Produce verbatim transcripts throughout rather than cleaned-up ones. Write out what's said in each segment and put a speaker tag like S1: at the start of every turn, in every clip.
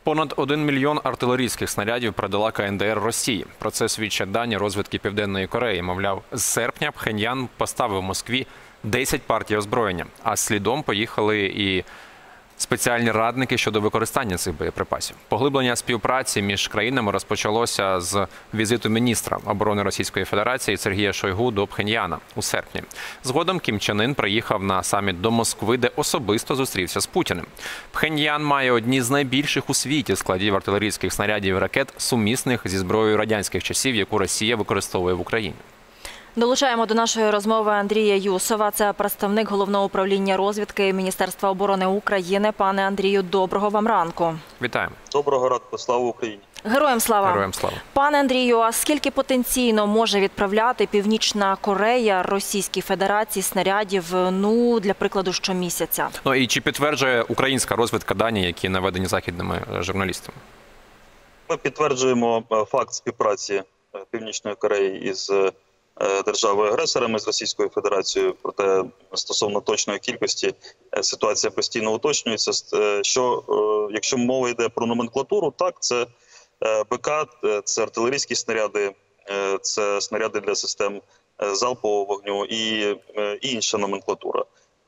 S1: Понад один мільйон артилерійських снарядів передала ка ен де ер Росії. Про це свідчать дані розвідки Південної Кореї. Мовляв, з серпня Пхеньян поставив Москві десять партій озброєння, а слідом поїхали і спеціальні радники щодо використання цих боєприпасів. Поглиблення співпраці між країнами розпочалося з візиту міністра оборони Російської Федерації Сергія Шойгу до Пхеньяна у серпні. Згодом Кім Чен Ін приїхав на саміт до Москви, де особисто зустрівся з Путіним. Пхеньян має одні з найбільших у світі складів артилерійських снарядів і ракет, сумісних зі зброєю радянських часів, яку Росія використовує в Україні.
S2: Долучаємо до нашої розмови Андрія Юсова. Це представник Головного управління розвідки Міністерства оборони України. Пане Андрію, доброго вам ранку.
S1: Вітаємо.
S3: Доброго ранку. Слава Україні.
S2: Героям слава.
S1: Героям слава.
S2: Пане Андрію, а скільки потенційно може відправляти Північна Корея Російській Федерації снарядів, ну, для прикладу, щомісяця?
S1: Ну і чи підтверджує українська розвідка дані, які наведені західними журналістами?
S3: Ми підтверджуємо факт співпраці Північної Кореї із державою-агресорами, з Російською Федерацією. Проте стосовно точної кількості ситуація постійно уточнюється. Що, якщо мова йде про номенклатуру, так, це БК, це артилерійські снаряди, це снаряди для систем залпового вогню і інша номенклатура.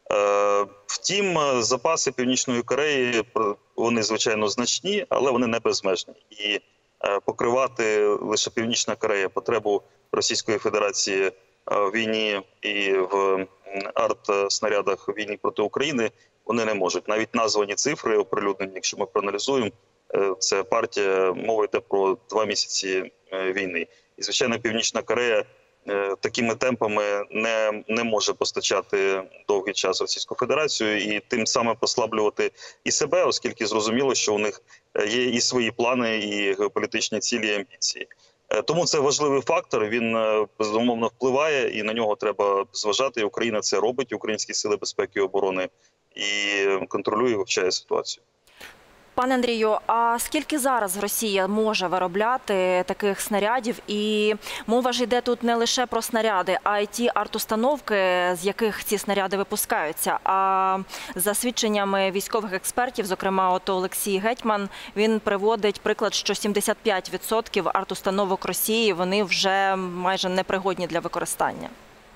S3: Втім, запаси Північної Кореї, вони, звичайно, значні, але вони не безмежні. І покривати лише Північна Корея потребу Російської Федерації в війні і в арт-снарядах в війні проти України вони не можуть. Навіть названі цифри оприлюднені, якщо ми проаналізуємо, це партія, мова йде про два місяці війни. І, звичайно, Північна Корея такими темпами не, не може постачати довгий час Російську Федерацію і тим самим послаблювати і себе, оскільки зрозуміло, що у них є і свої плани, і геополітичні цілі, і амбіції. Тому це важливий фактор, він безумовно впливає і на нього треба зважати. І Україна це робить, українські сили безпеки і оборони, і контролює, і вивчає ситуацію.
S2: Пане Андрію, а скільки зараз Росія може виробляти таких снарядів? І мова ж йде тут не лише про снаряди, а й ті арт-установки, з яких ці снаряди випускаються. А за свідченнями військових експертів, зокрема от Олексій Гетьман, він приводить приклад, що сімдесят п'ять відсотків арт-установок Росії, вони вже майже непригодні для використання.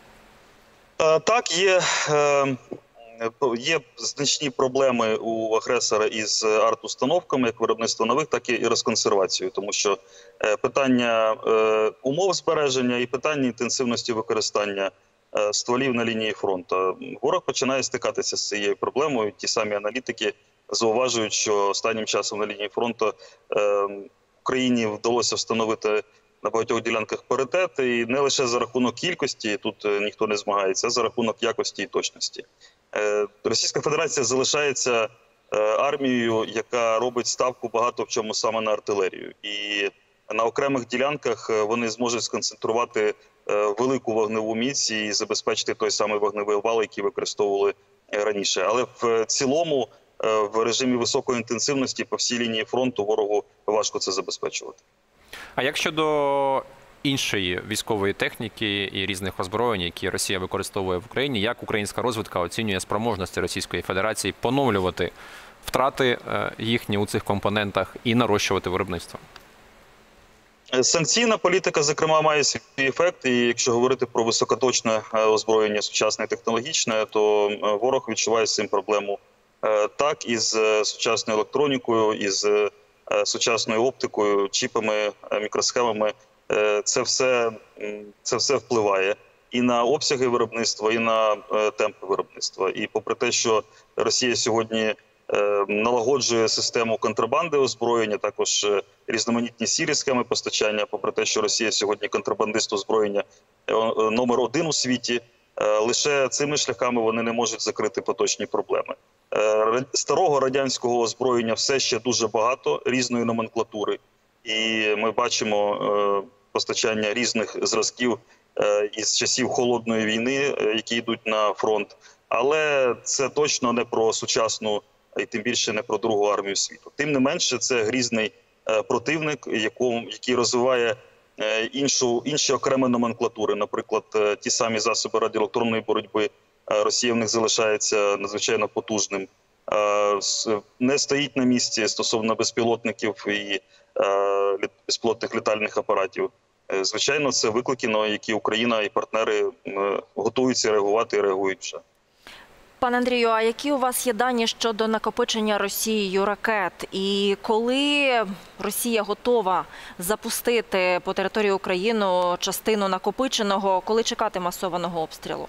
S3: Так, є... Є значні проблеми у агресора із арт-установками, як виробництво нових, так і розконсервацією. Тому що питання умов збереження і питання інтенсивності використання стволів на лінії фронту. Ворог починає стикатися з цією проблемою. Ті самі аналітики зауважують, що останнім часом на лінії фронту Україні вдалося встановити на багатьох ділянках паритет, і не лише за рахунок кількості, тут ніхто не змагається, а за рахунок якості і точності. Російська Федерація залишається армією, яка робить ставку багато в чому саме на артилерію. І на окремих ділянках вони зможуть сконцентрувати велику вогневу міць і забезпечити той самий вогневий вал, який використовували раніше. Але в цілому в режимі високої інтенсивності по всій лінії фронту ворогу важко це забезпечувати.
S1: А як щодо іншої військової техніки і різних озброєнь, які Росія використовує в Україні, як українська розвідка оцінює спроможності Російської Федерації поновлювати втрати їхні у цих компонентах і нарощувати виробництво?
S3: Санкційна політика, зокрема, має свій ефект. І якщо говорити про високоточне озброєння, сучасне і технологічне, то ворог відчуває з цим проблему. Так, із сучасною електронікою, із сучасною оптикою, чіпами, мікросхемами. Це все, це все впливає і на обсяги виробництва, і на темпи виробництва. І попри те, що Росія сьогодні налагоджує систему контрабанди озброєння, також різноманітні сірі схеми постачання, попри те, що Росія сьогодні контрабандист озброєння номер один у світі, лише цими шляхами вони не можуть закрити поточні проблеми. Старого радянського озброєння все ще дуже багато, різної номенклатури. І ми бачимо постачання різних зразків із часів Холодної війни, які йдуть на фронт. Але це точно не про сучасну, і тим більше не про Другу армію світу. Тим не менше, це грізний противник, який розвиває іншу, інші окремі номенклатури. Наприклад, ті самі засоби радіоелектронної боротьби. Росія в них залишається надзвичайно потужним не стоїть на місці стосовно безпілотників і безпілотних літальних апаратів. Звичайно, це виклики, на які Україна і партнери готуються реагувати і реагують вже.
S2: Пане Андрію, а які у вас є дані щодо накопичення Росією ракет? І коли Росія готова запустити по території України частину накопиченого, коли чекати масованого обстрілу?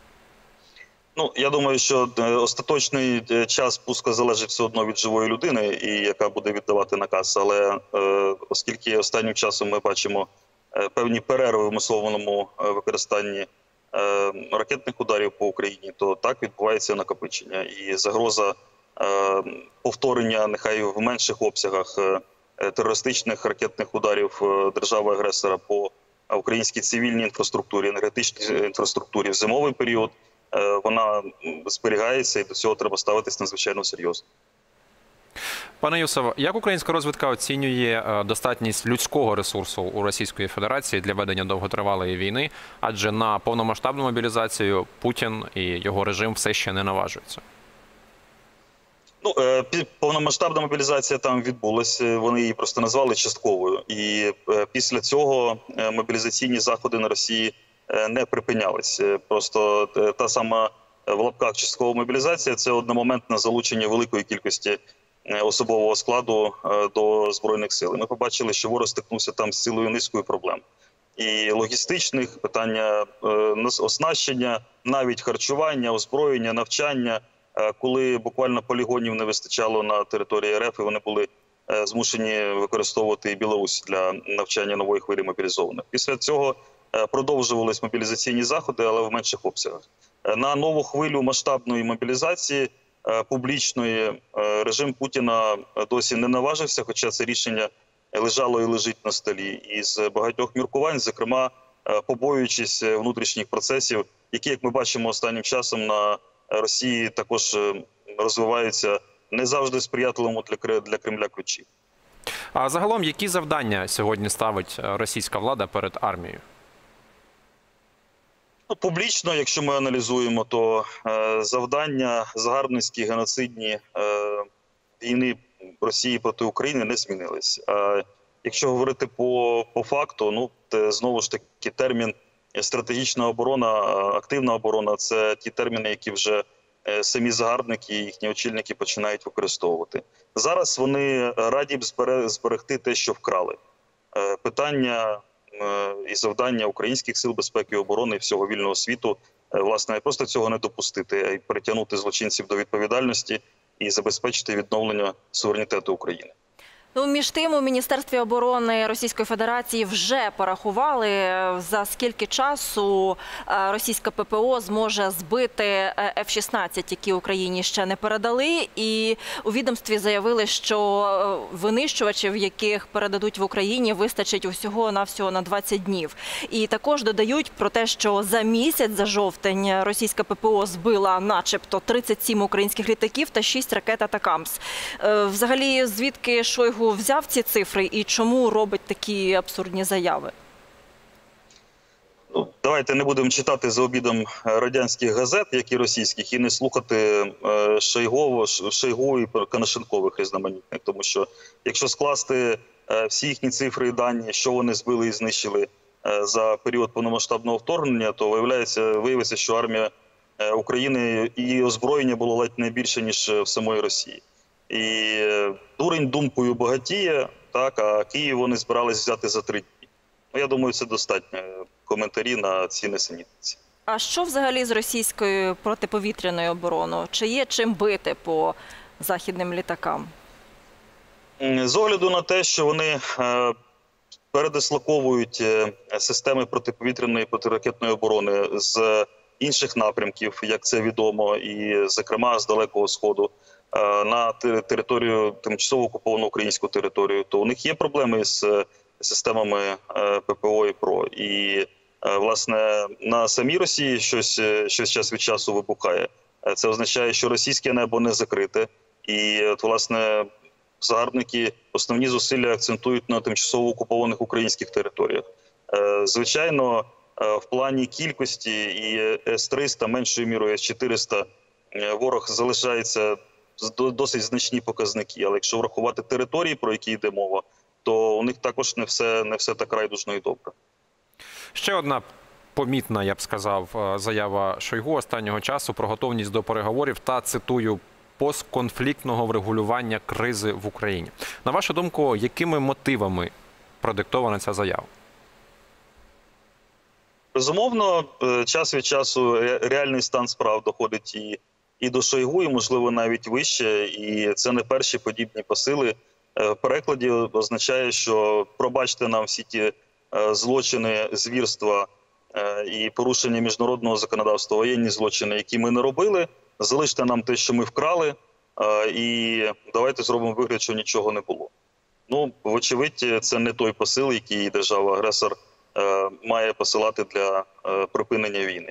S3: Ну, я думаю, що остаточний час пуску залежить все одно від живої людини, і яка буде віддавати наказ. Але е, оскільки останнім часом ми бачимо е, певні перерви в масованому використанні е, ракетних ударів по Україні, то так відбувається накопичення. І загроза е, повторення, нехай в менших обсягах, е, терористичних ракетних ударів держави-агресора по українській цивільній інфраструктурі, енергетичній інфраструктурі в зимовий період, вона зберігається, і до цього треба ставитись надзвичайно серйозно.
S1: Пане Юсово, як українська розвідка оцінює достатність людського ресурсу у Російської Федерації для ведення довготривалої війни? Адже на повномасштабну мобілізацію Путін і його режим все ще не наважуються.
S3: Ну, повномасштабна мобілізація там відбулася, вони її просто назвали частковою. І після цього мобілізаційні заходи на Росії не припинялись. Просто та сама в лапках часткова мобілізація – це одномоментне залучення великої кількості особового складу до Збройних сил. Ми побачили, що ворог стикнувся там з цілою низкою проблем. І логістичних, питання оснащення, навіть харчування, озброєння, навчання, коли буквально полігонів не вистачало на території РФ, і вони були змушені використовувати і Білорусь для навчання нової хвилі мобілізованих. Після цього продовжувались мобілізаційні заходи, але в менших обсягах. На нову хвилю масштабної мобілізації публічної режим Путіна досі не наважився, хоча це рішення лежало і лежить на столі. І з багатьох міркувань, зокрема, побоюючись внутрішніх процесів, які, як ми бачимо, останнім часом на Росії також розвиваються не завжди сприятливому для Кремля ключі.
S1: А загалом, які завдання сьогодні ставить російська влада перед армією?
S3: Ну, публічно, якщо ми аналізуємо, то е, завдання загарбницькі, геноцидні е, війни Росії проти України не змінились. А якщо говорити по, по факту, ну, те, знову ж таки термін стратегічна оборона, активна оборона – це ті терміни, які вже е, самі загарбники і їхні очільники починають використовувати. Зараз вони раді б зберегти те, що вкрали. Е, питання і завдання українських сил безпеки і оборони і всього вільного світу, власне, не просто цього не допустити, а й притягнути злочинців до відповідальності і забезпечити відновлення суверенітету України.
S2: Ну, між тим, у Міністерстві оборони Російської Федерації вже порахували, за скільки часу російська ППО зможе збити еф шістнадцять, які Україні ще не передали. І у відомстві заявили, що винищувачів, яких передадуть в Україні, вистачить усього-навсього на двадцять днів. І також додають про те, що за місяць, за жовтень, російська ППО збила начебто тридцять сім українських літаків та шість ракет «Атакамс». Взагалі, звідки Шойгу взяв ці цифри і чому робить такі абсурдні заяви?
S3: Ну, давайте не будемо читати за обідом радянських газет, як і російських, і не слухати Шойгу, Шойгу і Конашенкових різноманітних. Тому що якщо скласти всі їхні цифри і дані, що вони збили і знищили за період повномасштабного вторгнення, то виявляється, виявиться, що армія України і озброєння було ледь не більше, ніж в самої Росії. І дурень думкою багатіє, так, а Київ вони збирались взяти за три дні. Ну, я думаю, це достатньо коментарі на ці несенітниці.
S2: А що взагалі з російською протиповітряною обороною? Чи є чим бити по західним літакам?
S3: З огляду на те, що вони передислоковують системи протиповітряної і протиракетної оборони з інших напрямків, як це відомо, і, зокрема, з Далекого Сходу, на територію, тимчасово окуповану українську територію, то у них є проблеми з системами ППО і ПРО. І, власне, на самій Росії щось, щось час від часу вибухає. Це означає, що російське небо не закрите. І, от, власне, загарбники основні зусилля акцентують на тимчасово окупованих українських територіях. Звичайно, в плані кількості і ес триста, меншою мірою ес чотириста, ворог залишається досить значні показники. Але якщо врахувати території, про які йде мова, то у них також не все, не все так райдужно і добре.
S1: Ще одна помітна, я б сказав, заява Шойгу останнього часу про готовність до переговорів та, цитую, постконфліктного врегулювання кризи в Україні. На вашу думку, якими мотивами продиктована ця заява?
S3: Безумовно, час від часу реальний стан справ доходить і, і до Шойгу, і, можливо, навіть вище. І це не перші подібні посили. В перекладі означає, що пробачте нам всі ті злочини, звірства і порушення міжнародного законодавства, воєнні злочини, які ми не робили, залиште нам те, що ми вкрали, і давайте зробимо вигляд, що нічого не було. Ну, вочевидь, це не той посил, який держава-агресор має посилати для припинення війни.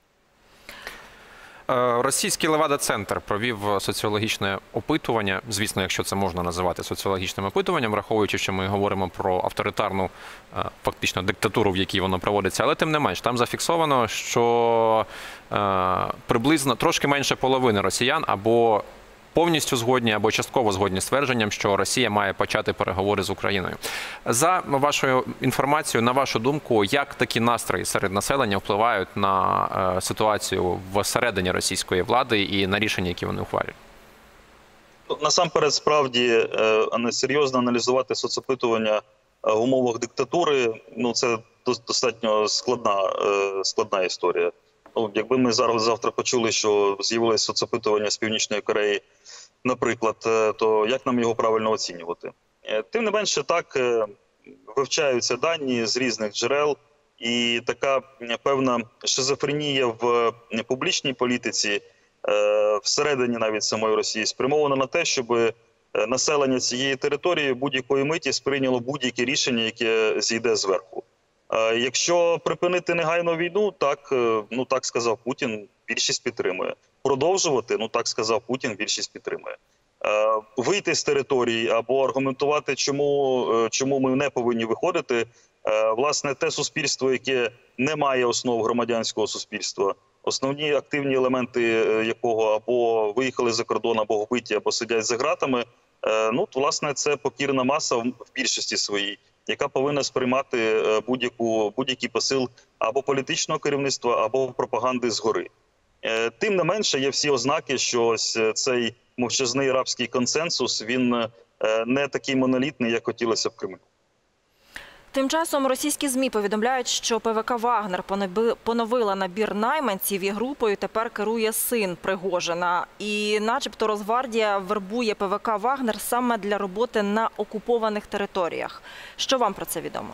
S1: Російський Левада-центр провів соціологічне опитування, звісно, якщо це можна називати соціологічним опитуванням, враховуючи, що ми говоримо про авторитарну, фактично, диктатуру, в якій воно проводиться. Але тим не менш, там зафіксовано, що приблизно трошки менше половини росіян або повністю згодні, або частково згодні з твердженням, що Росія має почати переговори з Україною. За вашою інформацією, на вашу думку, як такі настрої серед населення впливають на ситуацію всередині російської влади і на рішення, які вони ухвалюють?
S3: Насамперед, справді, серйозно аналізувати соцопитування в умовах диктатури, ну, це достатньо складна, складна історія. Ну, якби ми зараз завтра почули, що з'явилось соцопитування з Північної Кореї, наприклад, то як нам його правильно оцінювати? Тим не менше, так, вивчаються дані з різних джерел, і така певна шизофренія в публічній політиці, всередині навіть самої Росії, спрямована на те, щоб населення цієї території будь-якої миті сприйняло будь-яке рішення, яке зійде зверху. Якщо припинити негайно війну, так, ну, так сказав Путін, більшість підтримує. Продовжувати, ну, так сказав Путін, більшість підтримує. Вийти з території або аргументувати, чому, чому ми не повинні виходити, власне, те суспільство, яке не має основ громадянського суспільства, основні активні елементи якого або виїхали за кордон, або вбиті, або сидять за ґратами, ну, власне, це покірна маса в більшості своїй, яка повинна сприймати будь-яку, будь-який посил або політичного керівництва, або пропаганди згори. Тим не менше, є всі ознаки, що ось цей мовчазний арабський консенсус, він не такий монолітний, як хотілося б Кремлю.
S2: Тим часом російські ЗМІ повідомляють, що ПВК «Вагнер» поновила набір найманців і групою тепер керує син Пригожина. І начебто Росгвардія вербує ПВК «Вагнер» саме для роботи на окупованих територіях. Що вам про це відомо?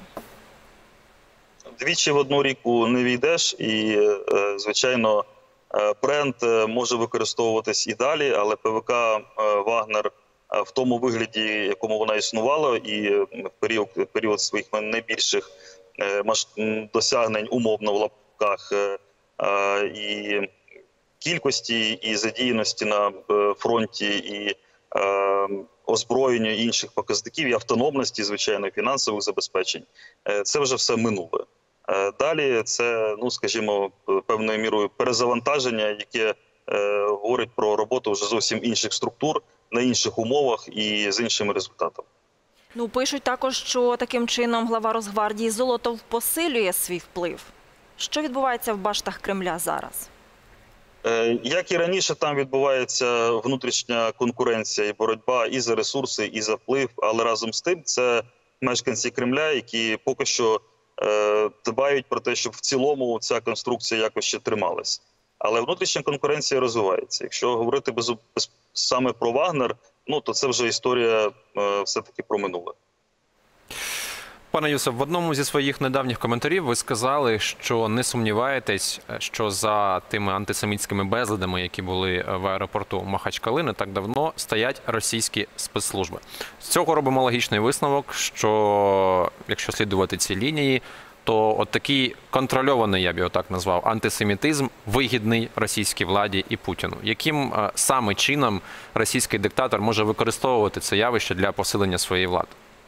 S3: Двічі в одну ріку не війдеш і, звичайно, бренд може використовуватись і далі, але ПВК «Вагнер» в тому вигляді, якому вона існувала, і в період, в період своїх найбільших досягнень, умовно в лапках, і кількості, і задіяності на фронті, і озброєння інших показників, і автономності, звичайно, і фінансових забезпечень, це вже все минуле. Далі це, ну, скажімо, певною мірою перезавантаження, яке говорить про роботу вже зовсім інших структур, на інших умовах і з іншими результатами.
S2: Ну, пишуть також, що таким чином глава Росгвардії Золотов посилює свій вплив. Що відбувається в баштах Кремля зараз?
S3: Як і раніше, там відбувається внутрішня конкуренція і боротьба і за ресурси, і за вплив, але разом з тим це мешканці Кремля, які поки що дбають про те, щоб в цілому ця конструкція якось ще трималась. Але внутрішня конкуренція розвивається. Якщо говорити без, без, саме про Вагнер, ну, то це вже історія е, все-таки про минуле.
S1: Пане Юсеф, в одному зі своїх недавніх коментарів ви сказали, що не сумніваєтесь, що за тими антисемітськими безладами, які були в аеропорту Махачкали не так давно, стоять російські спецслужби. З цього робимо логічний висновок, що якщо слідувати ці лінії, то от такий контрольований, я б його так назвав, антисемітизм вигідний російській владі і Путіну. Яким саме чином російський диктатор може використовувати це явище для посилення своєї влади?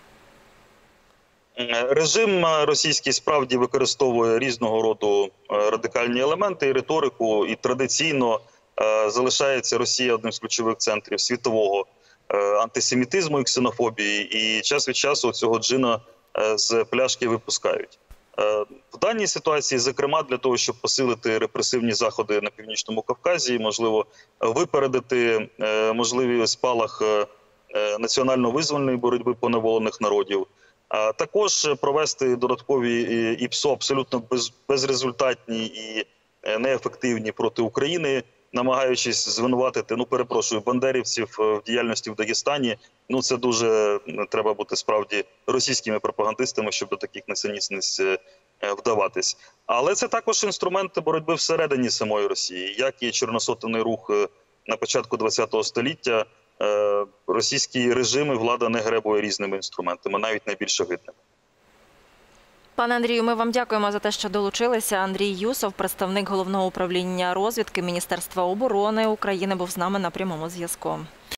S3: Режим російський справді використовує різного роду радикальні елементи і риторику, і традиційно е, залишається Росія одним з ключових центрів світового е, антисемітизму і ксенофобії, і час від часу цього джина е, з пляшки випускають. Е, В даній ситуації, зокрема, для того, щоб посилити репресивні заходи на Північному Кавказі, можливо, випередити е, можливий спалах е, е, національно-визвольної боротьби поневолених народів, а також провести додаткові і ПСО абсолютно без, безрезультатні і е, неефективні проти України, намагаючись звинуватити, ну перепрошую, бандерівців в діяльності в Дагестані. Ну це дуже треба бути справді російськими пропагандистами, щоб до таких несенітниць е, вдаватись. Але це також інструменти боротьби всередині самої Росії, як і чорносотенний рух е, на початку ХХ століття. Е, Російські режими, влада не гребує різними інструментами, навіть найбільш огидними.
S2: Пане Андрію, ми вам дякуємо за те, що долучилися. Андрій Юсов, представник Головного управління розвідки Міністерства оборони України, був з нами на прямому зв'язку.